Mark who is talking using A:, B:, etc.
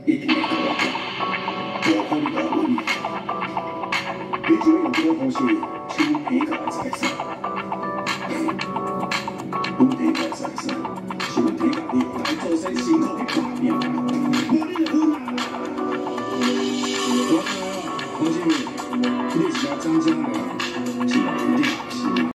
A: 一定会甲我讲，无可能甲我你。你只要用这个方式，手皮甲来财产，阮提甲财产，是阮提甲你来做些辛苦的打拼，无你就困难啦。我知影，黄志明，你是个真正的人，是吧？